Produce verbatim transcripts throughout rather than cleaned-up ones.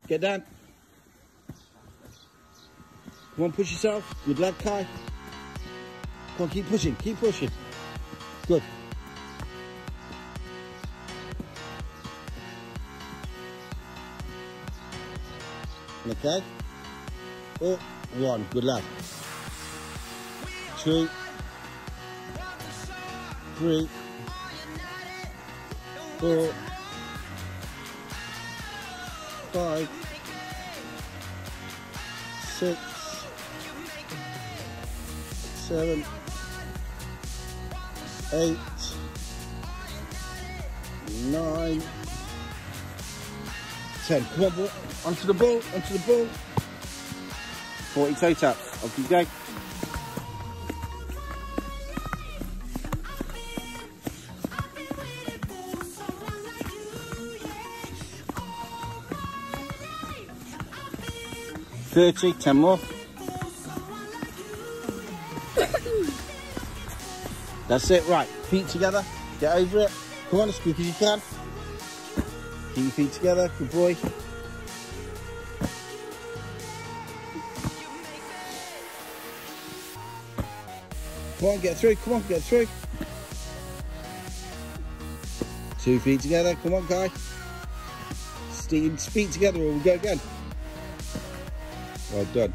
Get down. Come on, push yourself. Good lad, Kai. Come on, keep pushing, keep pushing. Good. Okay. Oh, one. Good lad. Two. Three. Four. Five. Six. Seven. Eight. Nine. Ten. Come on, ball. Onto the ball. Onto the ball. forty toe taps. Off you go. thirty, ten more. That's it, right. Feet together, get over it. Come on, as quick as you can. Keep your feet together, good boy. Come on, get through, come on, get through. Two feet together, come on, Kai. Steam, feet together or we'll go again. Well done.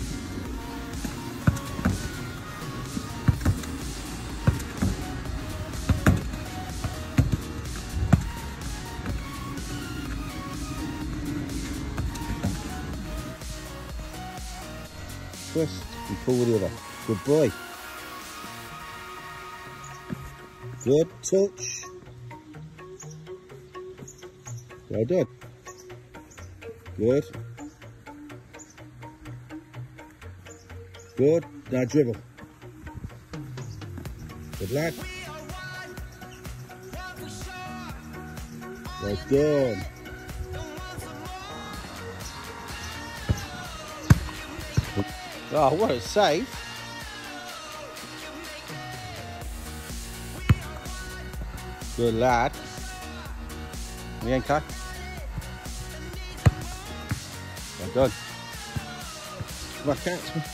Twist and pull with the other. Good boy. Good touch. Well done. Good. Good. Now dribble. Good lad. Well done. Oh, what a save. Good lad. Me and Kai. Well done. Back out to me.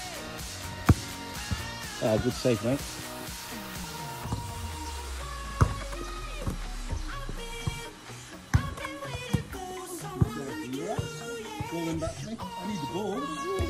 Ah, good save, mate. Ball in back to me. I need the ball.